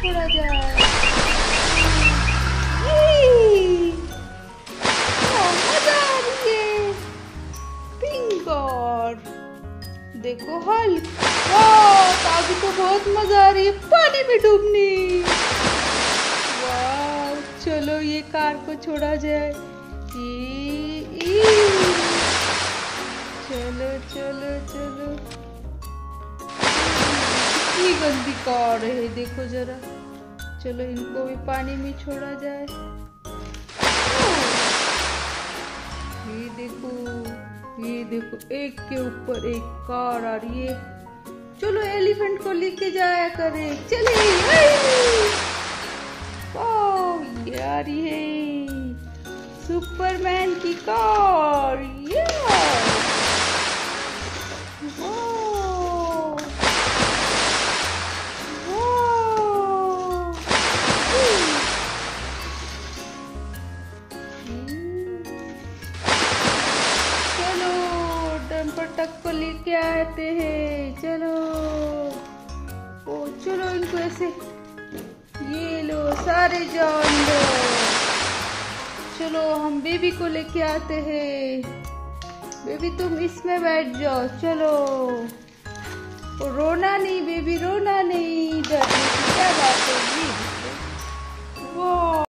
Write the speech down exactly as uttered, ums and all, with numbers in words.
छोड़ा जाए। ये! क्या मजा आ रही है। पिंक और देखो हल्क। वाह, अभी तो बहुत मजा आ रही है पानी में डूबने। वाह, चलो ये कार को छोड़ा जाए। ई, ई। चलो चलो चलो। कितनी गंदी कार है, देखो जरा। चलो इनको भी पानी में छोड़ा जाए। ये देखो, ये देखो, एक के ऊपर एक कार आ रही है। चलो एलिफेंट को लेके जाया करे। चले। वाह, ये आ रही है सुपरमैन की कार। ये टक को लेके आते हैं। चलो, ओ चलो इनको ऐसे, ये लो सारे जान लो। चलो हम बेबी को लेके आते हैं। बेबी तुम इसमें बैठ जाओ। चलो, रोना नहीं बेबी, रोना नहीं। डरने की क्या बात है।